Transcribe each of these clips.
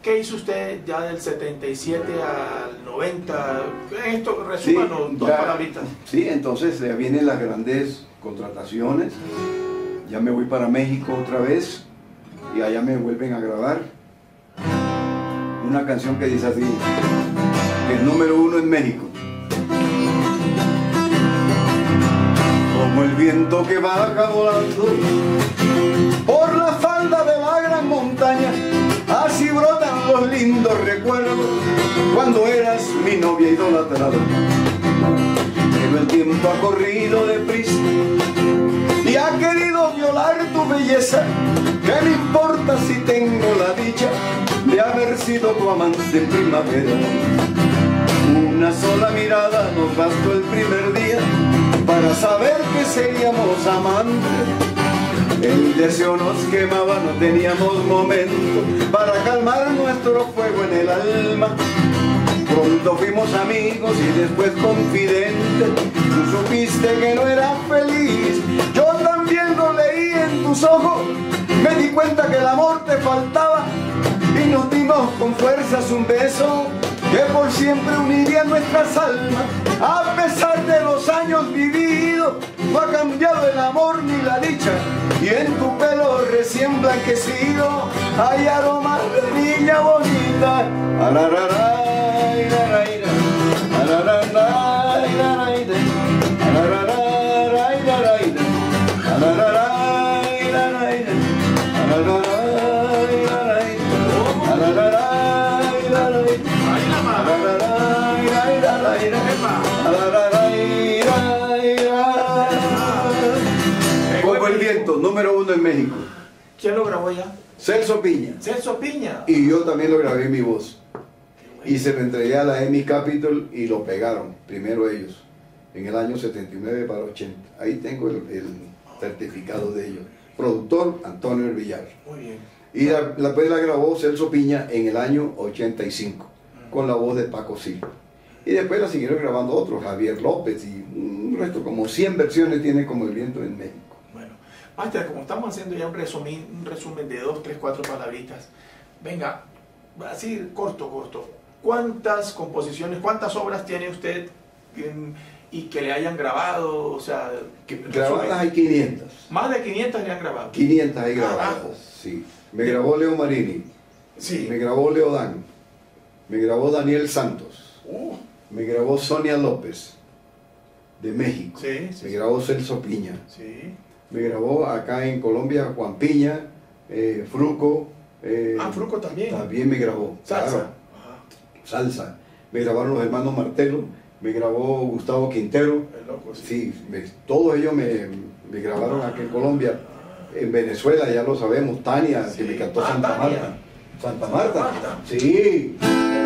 ¿Qué hizo usted ya del 77 al 90? Esto, resúmanos, Sí, dos palabritas. Sí, entonces ya vienen las grandes contrataciones. Ya me voy para México otra vez y allá me vuelven a grabar una canción que dice así, que es número 1 en México. Como el viento que baja volando por la falda de la gran montaña, así brotan los lindos recuerdos cuando eras mi novia idolatrada. Pero el tiempo ha corrido deprisa y ha querido violar tu belleza. ¿Qué me importa si tengo la dicha de haber sido tu amante en primavera? Una sola mirada nos bastó el primer día para saber que seríamos amantes. El deseo nos quemaba, no teníamos momento para calmar nuestro fuego en el alma. Pronto fuimos amigos y después confidentes. Tú supiste que no era feliz, yo también lo leí en tus ojos. Me di cuenta que el amor te faltaba y nos dimos con fuerzas un beso que por siempre uniría nuestras almas. A pesar de los años vividos, no ha cambiado el amor ni la dicha, y en tu pelo recién blanquecido hay aromas de niña bonita. Como el viento, número 1 en México. ¿Quién lo grabó ya? Celso Piña. Celso Piña. Y yo también lo grabé en mi voz. Y se lo entregué a la EMI Capitol y lo pegaron, primero ellos, en el año 79 para 80. Ahí tengo el certificado de ellos. Productor Antonio El Villar. Muy bien. Y pues la grabó Celso Piña en el año 85, con la voz de Paco Silva. Y después la siguieron grabando otros, Javier López, y un resto, como 100 versiones tiene Como el viento en México. Bueno, Máster, como estamos haciendo ya un resumen de 2, 3, 4 palabritas, venga, así corto. ¿Cuántas composiciones, cuántas obras tiene usted y que le hayan grabado? O sea, grabadas hay 500. Más de 500 le han grabado. 500 hay grabadas, Carajo. sí. Me grabó Leo Marini, Sí. me grabó Leo Dan, me grabó Daniel Santos, Uh, me grabó Sonia López, de México, sí, me grabó Celso Piña, sí. me grabó acá en Colombia Juan Piña, Fruco. Fruco también. También me grabó. Salsa. Claro, salsa. Me grabaron los hermanos Martelo, me grabó Gustavo Quintero. El loco, sí. Sí, todos ellos me grabaron aquí en Colombia. En Venezuela, ya lo sabemos, Tania, Sí. que me cantó Ah, Santa Tania. Marta. Santa Marta. Santa Marta. Sí.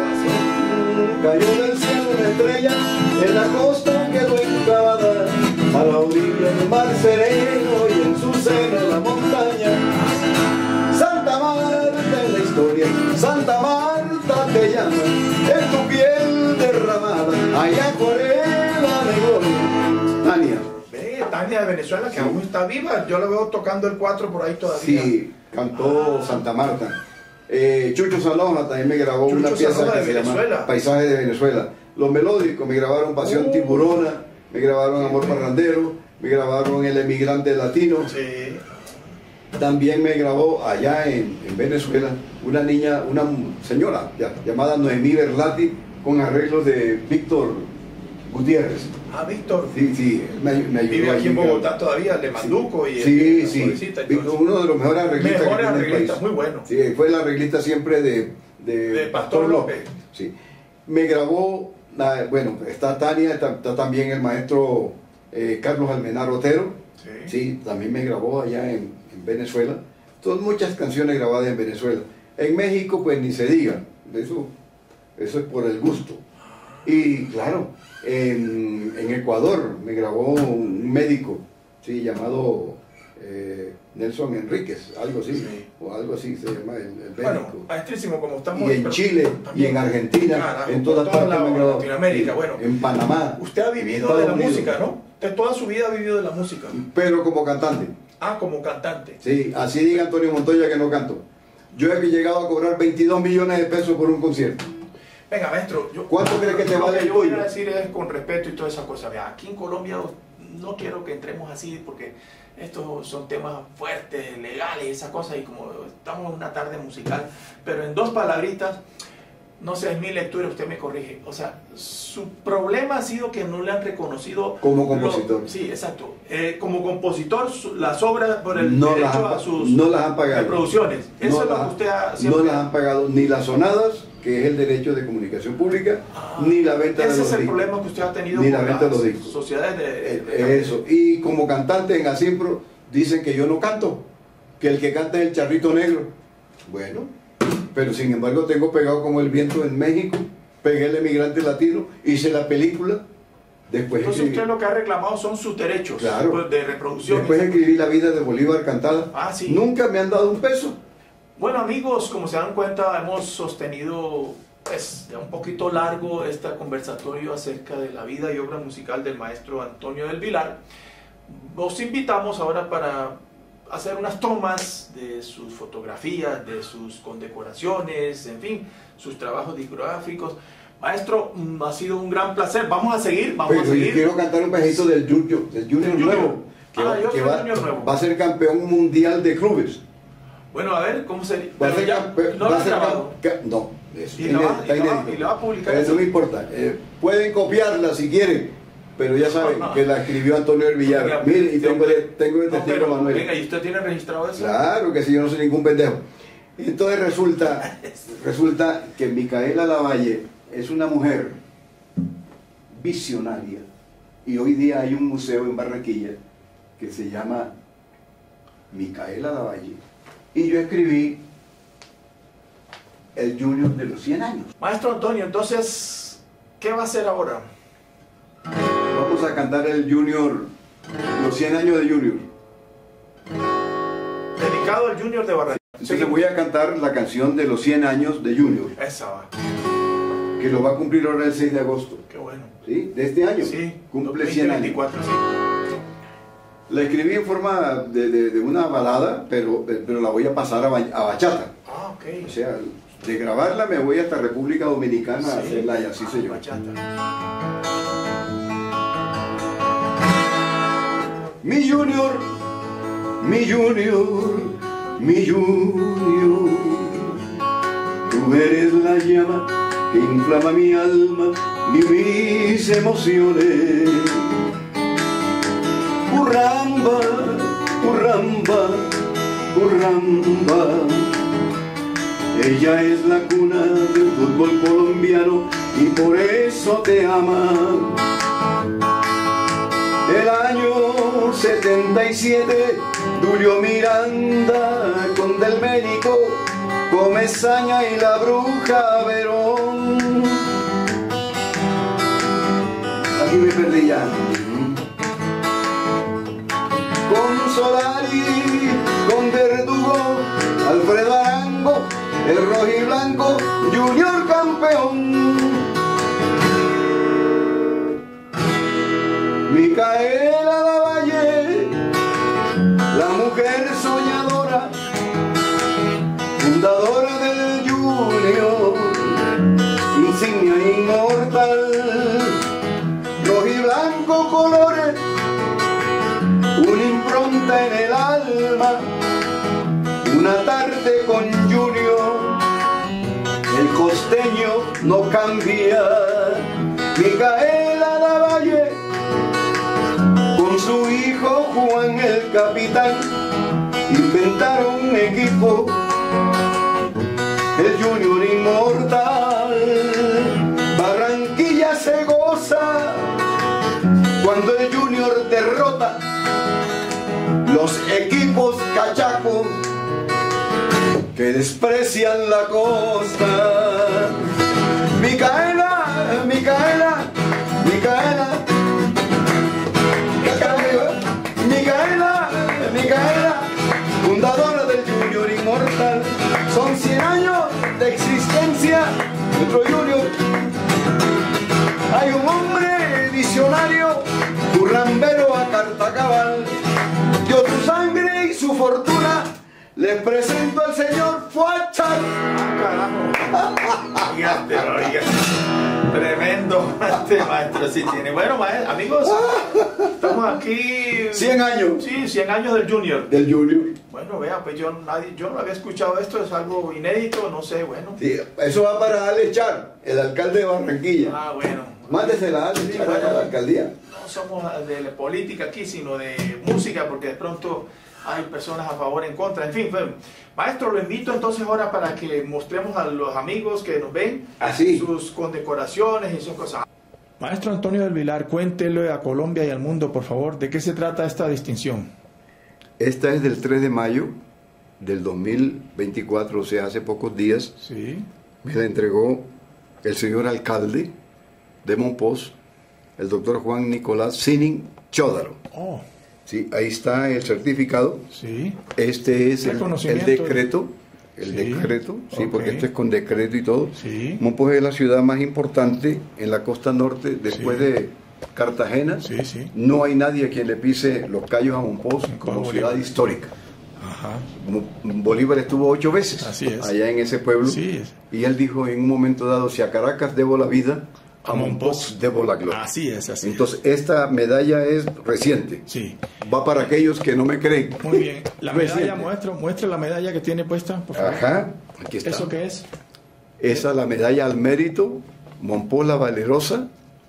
Cayó del cielo una estrella, en la costa quedó enclavada, a la orilla del mar sereno y en su seno la montaña. Santa Marta en la historia, Santa Marta te llama, en tu piel derramada, hay acuarela de gloria. Tania. Ve, Tania de Venezuela, que Sí. aún está viva, yo la veo tocando el 4 por ahí todavía. Sí, cantó Santa Marta. Chucho Salona también me grabó Chucho una pieza Salona que de se llama Venezuela. Paisaje de Venezuela. Los melódicos me grabaron Pasión Tiburona, me grabaron Amor Parrandero, me grabaron El Emigrante Latino. Sí. También me grabó allá en Venezuela una niña, una señora llamada Noemí Berlati, con arreglos de Víctor Gutiérrez. Ah, Víctor. Sí, me ayudó. Vive aquí en allí, Bogotá todavía, el de Manduco y Sí, el sí. Florecita y todo eso. Uno de los mejores arreglistas. Mejores que tiene el arreglistas, país. muy bueno. Sí, fue el arreglista siempre de Pastor López. Sí. Me grabó, bueno, está Tania, está también el maestro Carlos Almenar Otero. Sí. Sí, también me grabó allá en Venezuela. Son muchas canciones grabadas en Venezuela. En México, pues ni se diga. Eso es por el gusto. Y claro, en Ecuador me grabó un médico, sí, llamado Nelson Enríquez, algo así, Sí. o algo así se llama el médico. Bueno, maestrísimo, como estamos... Y en Chile, y en Argentina, Carajo, en todas por toda partes me grabó. Latinoamérica, bueno. En Panamá. Usted ha en vivido Estados de la Unidos. música, ¿no? Usted toda su vida ha vivido de la música. Pero como cantante. Ah, como cantante. Sí, así diga Antonio Montoya que no canto. Yo he llegado a cobrar 22 millones de pesos por un concierto. Venga, maestro, ¿cuánto crees que te vale el yo voy tuyo? a decir es con respeto y toda esa cosa. Vea, aquí en Colombia no quiero que entremos así porque estos son temas fuertes, legales, esas cosas, y como estamos en una tarde musical, pero en dos palabritas, no sé, en mi lectura usted me corrige. O sea, su problema ha sido que no le han reconocido como compositor. Sí, exacto. Como compositor, las obras por el no derecho a sus no las han pagado. Producciones. Eso no es lo que usted ha siempre... No las han pagado ni las sonadas, que es el derecho de comunicación pública, ni la venta de los discos. Ese es el problema que usted ha tenido ni con la venta de los las discos. sociedades de eso. Y como cantante en Asimpro dicen que yo no canto, que el que canta es el Charrito Negro. Bueno, pero sin embargo tengo pegado como el viento en México, pegué El Emigrante Latino, hice la película, después entonces escribí, usted lo que ha reclamado son sus derechos, claro, de reproducción. Después escribí La vida de Bolívar cantada. Sí. Nunca me han dado un peso. Bueno, amigos, como se dan cuenta, hemos sostenido pues ya un poquito largo este conversatorio acerca de la vida y obra musical del maestro Antonio del Vilar. Os invitamos ahora para hacer unas tomas de sus fotografías, de sus condecoraciones, en fin, sus trabajos discográficos. Maestro, ha sido un gran placer. Vamos a seguir, vamos a seguir. Quiero cantar un pedacito del Junior nuevo, que va a ser campeón mundial de clubes. Bueno, a ver, ¿cómo sería? Va a ser ¿No lo has grabado? No, eso ¿Y la va a publicar? Eso no importa. Pueden copiarla si quieren, pero ya saben que la escribió Antonio del Villar. Mire, y tengo el testigo Manuel. Venga, ¿y usted tiene registrado eso? Claro que sí, yo no soy ningún pendejo. Entonces resulta que Micaela Lavalle es una mujer visionaria, y hoy día hay un museo en Barranquilla que se llama Micaela Lavalle, y yo escribí el Junior de los 100 años. Maestro Antonio, entonces, ¿qué va a hacer ahora? Vamos a cantar el Junior, los 100 años de Junior. Dedicado al Junior de Barranquilla. Entonces voy a cantar la canción de los 100 años de Junior. Esa va. Que lo va a cumplir ahora el 6 de agosto. Qué bueno. ¿Sí? De este año. Sí. Cumple 100 años. 24, sí. La escribí en forma de una balada, pero la voy a pasar a bachata. Ah, ok. O sea, de grabarla me voy hasta República Dominicana a hacerla y así se yo. Bachata. Mi Junior, mi Junior, mi Junior, tú eres la llama que inflama mi alma y mis emociones. Urramba, urramba, urramba, ella es la cuna del fútbol colombiano y por eso te ama. El año 77, Julio Miranda con Del Médico, Comesaña y la Bruja Verón. Aquí me perdí ya. Con Solari, con Verdugo, Alfredo Arango, el rojiblanco, Junior campeón. Micaela Lavalle, la mujer soñadora, fundadora del Junior, insignia inmortal, rojiblanco colores, una impronta en el alma, una tarde con Junior, el costeño no cambia. Micaela Lavalle con su hijo Juan el capitán inventaron un equipo, el Junior inmortal. Barranquilla se goza cuando el Junior derrota los equipos cachacos que desprecian la costa. Micaela, Micaela, Micaela, Micaela, Micaela, fundadora del Junior inmortal. Son 100 años de existencia nuestro Junior. Hay un hombre visionario, currambero a carta cabal, dio su sangre y su fortuna, Les presento al señor Fuachar. Carajo. Oiga. Tremendo maestro, sí tiene. Bueno, amigos, estamos aquí. 100 años. Sí, 100 años del Junior. Del Junior. Bueno, vea, pues yo no había escuchado esto, es algo inédito, no sé, bueno. Sí, eso va para Ale Char, el alcalde de Barranquilla. Ah, bueno. Mándesela a Ale Char, bueno, a la alcaldía. No somos de la política aquí, sino de música, porque de pronto hay personas a favor, en contra, en fin. Bueno, maestro, lo invito entonces ahora para que mostremos a los amigos que nos ven sus condecoraciones y sus cosas. Maestro Antonio del Vilar, cuéntele a Colombia y al mundo, por favor, ¿de qué se trata esta distinción? Esta es del 3 de mayo del 2024, o sea, hace pocos días. Sí. Me la entregó el señor alcalde de Monpós, el doctor Juan Nicolás Sinin Chodaro. Oh. Sí, ahí está el certificado. Sí. Este es el decreto. El decreto, sí, porque esto es con decreto y todo. Sí. Monpós es la ciudad más importante en la costa norte, después de Cartagena. Sí, sí. No hay nadie a quien le pise los callos a Monpós como ciudad histórica. Ajá. Bolívar estuvo 8 veces allá en ese pueblo. Sí. Y él dijo en un momento dado, si a Caracas debo la vida, a Monpós debo la gloria. Así es, así Entonces, esta medalla es reciente. Sí. Va para aquellos que no me creen. Muy bien. La medalla, muestra la medalla que tiene puesta, por favor. Ajá, aquí está. ¿Eso qué es? Esa es la medalla al mérito, Monpós la Valerosa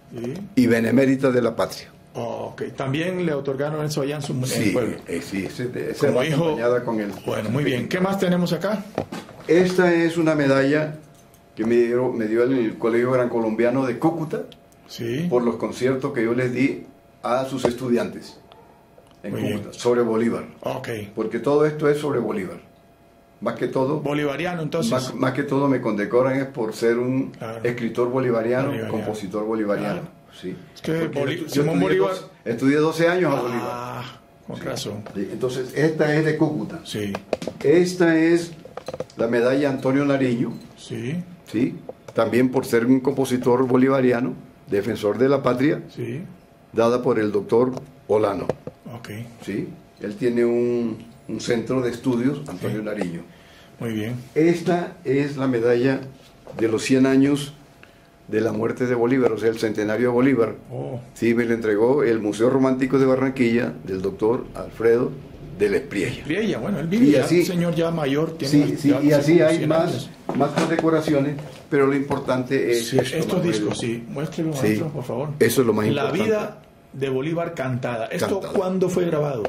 y Benemérita de la Patria. Oh, ok. También le otorgaron eso allá en su pueblo. Sí, ese va acompañada con el... Bueno, muy bien. ¿Qué más tenemos acá? Esta es una medalla que me dio el Colegio Gran Colombiano de Cúcuta por los conciertos que yo les di a sus estudiantes en Cúcuta, sobre Bolívar. Okay. Porque todo esto es sobre Bolívar. Más que todo... Bolivariano, entonces. Más que todo me condecoran es por ser un escritor bolivariano, compositor bolivariano. Claro. Sí. Es que Simón Bolívar... Estudié 12 años a Bolívar. Con razón. Entonces, esta es de Cúcuta. Sí. Esta es la medalla Antonio Nariño. Sí. Sí. También por ser un compositor bolivariano, defensor de la patria, dada por el doctor Olano. Okay. Sí. Él tiene un centro de estudios, Antonio Nariño. Muy bien. Esta es la medalla de los 100 años de la muerte de Bolívar, o sea, el centenario de Bolívar. Sí, me la entregó el Museo Romántico de Barranquilla, del doctor Alfredo de la Espriella. Bueno, él vive ya, un señor ya mayor. Tiene y así hay más condecoraciones, pero lo importante es estos discos, muéstrelo, maestro, por favor. Eso es lo más importante. La vida de Bolívar cantada. ¿Esto cuándo fue grabado?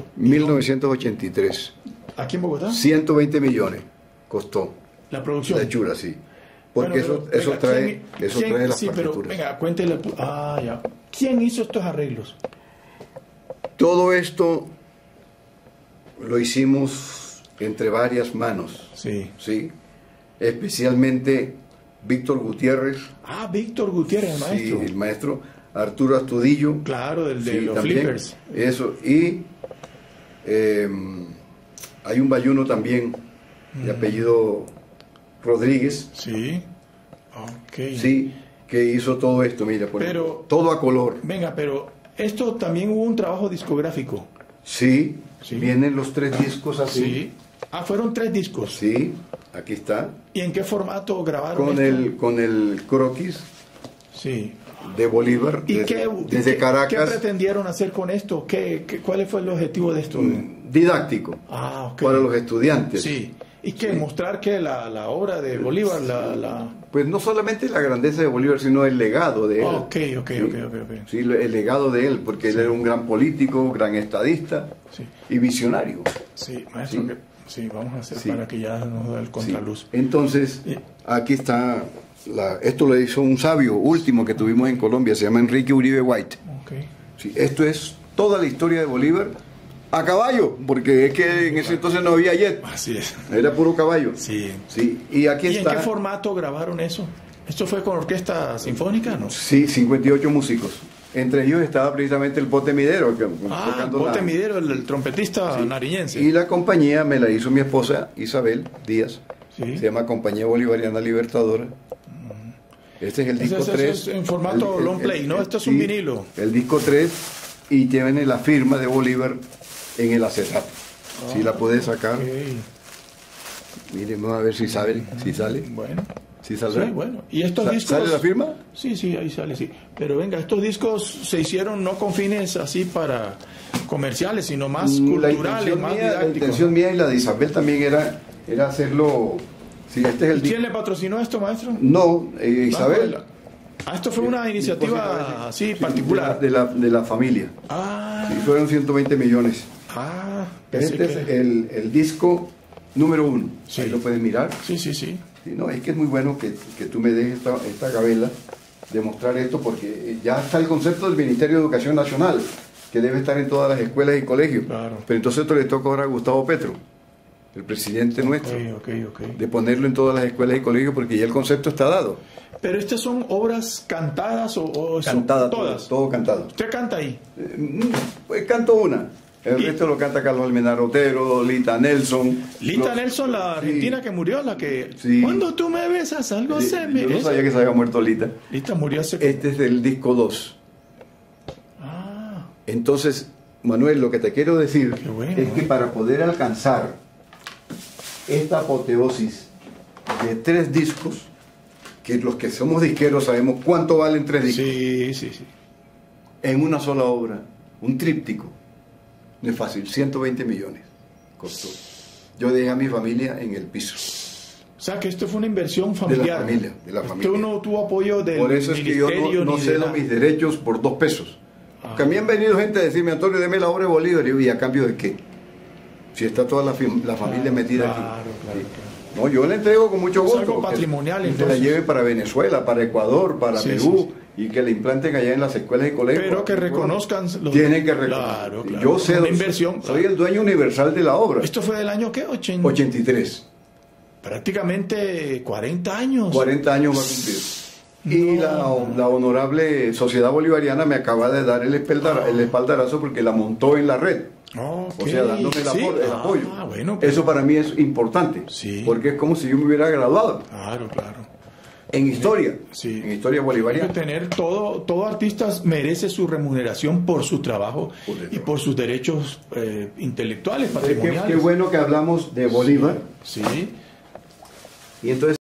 1983. ¿Aquí en Bogotá? 120 millones costó. La producción. La hechura, sí. Porque eso trae las partituras. Pero venga, cuéntele. Ya. ¿Quién hizo estos arreglos? Todo esto lo hicimos entre varias manos. Sí. Especialmente Víctor Gutiérrez. Víctor Gutiérrez, el maestro. Sí, el maestro. Arturo Astudillo. Claro, de los también, Flippers. Eso. Y hay un bayuno también, de apellido Rodríguez. Sí. Sí, que hizo todo esto, mira, todo a color. Venga, pero esto también hubo un trabajo discográfico. Sí, vienen los 3 discos así. Sí. Fueron 3 discos. Sí, aquí está. ¿Y en qué formato grabaron con el croquis. Sí. De Bolívar, ¿Y desde Caracas. ¿Qué pretendieron hacer con esto? ¿Cuál fue el objetivo de esto? Didáctico. Para los estudiantes. Sí. ¿Y qué? ¿Mostrar que la obra de Bolívar, Pues no solamente la grandeza de Bolívar, sino el legado de él. Ok. Sí, el legado de él, porque él era un gran político, gran estadista y visionario. Sí, maestro, vamos a hacer para que ya nos dé el contraluz. Entonces, aquí está, esto lo hizo un sabio último que tuvimos en Colombia, se llama Enrique Uribe White. Sí, esto es toda la historia de Bolívar. A caballo, porque es que en ese entonces no había jet. Así es. Era puro caballo. Sí. Y aquí está. ¿Y en qué formato grabaron eso? ¿Esto fue con orquesta sinfónica, no? Sí, 58 músicos. Entre ellos estaba precisamente el Pote Midero. El Pote Midero, el trompetista nariñense. Y la compañía me la hizo mi esposa Isabel Díaz. Se llama Compañía Bolivariana Libertadora. Este es el disco 3. Es en formato long play, ¿no? Esto es un vinilo. El disco 3 y tiene la firma de Bolívar en el acetato. Si la puedes sacar. Miren, vamos a ver si sale. Bueno. ¿Sí saldrá? Sí, bueno. ¿Y estos discos? ¿Sale la firma? Sí, ahí sale, sí. Pero venga, estos discos se hicieron no con fines así para comerciales, sino más culturales, más didácticos. La intención mía y la de Isabel también era hacerlo... Sí, este es el ¿Quién le patrocinó esto, maestro? No, Isabel. Esto fue una iniciativa así particular. De la familia. Sí, fueron 120 millones. Este es el disco número 1. Sí. Ahí lo puedes mirar. Sí. No, es que es muy bueno que tú me des esta gabela de mostrar esto, porque ya está el concepto del Ministerio de Educación Nacional, que debe estar en todas las escuelas y colegios. Claro. Pero entonces esto le toca ahora a Gustavo Petro, el presidente nuestro, de ponerlo en todas las escuelas y colegios, porque ya el concepto está dado. ¿Pero estas son obras cantadas o cantadas? Todas. Todo cantado. ¿Usted canta ahí? Pues canto una. El resto lo canta Carlos Almenara Otero, Lita Nelson. Nelson, la argentina que murió, la que... Sí. Cuando tú me besas, algo se me... Yo no sabía que se había muerto Lita. Lita murió hace... Este es del disco 2. Entonces, Manuel, lo que te quiero decir es que para poder alcanzar esta apoteosis de 3 discos, que los que somos disqueros sabemos cuánto valen 3 discos. Sí. En una sola obra, un tríptico. No es fácil, 120 millones costó. Yo dejé a mi familia en el piso. O sea, que esto fue una inversión familiar. De la familia. Usted no tuvo apoyo del ministerio. Por eso es que yo no cedo mis derechos por 2 pesos. Que a mí han venido gente a decirme, Antonio, deme la obra de Bolívar. ¿Y a cambio de qué? Si está toda la familia metida aquí. Claro. No, yo le entrego con mucho gusto. Es algo patrimonial, entonces. Que la lleve para Venezuela, para Ecuador, para Perú, y que la implanten allá en las escuelas y colegios. Pero que reconozcan... Tienen que reconocer. Claro. Yo cedo, inversión, soy el dueño universal de la obra. ¿Esto fue del año qué? 83. Prácticamente 40 años. 40 años va a cumplir. Y la honorable Sociedad Bolivariana me acaba de dar el espaldarazo porque la montó en la red. O sea, dándome el apoyo. Bueno, eso para mí es importante, porque es como si yo me hubiera graduado. Claro. En historia, en historia bolivariana. Hay que tener todo artista merece su remuneración por su trabajo y por sus derechos intelectuales, patrimoniales. Qué bueno que hablamos de Bolívar. Sí. Y entonces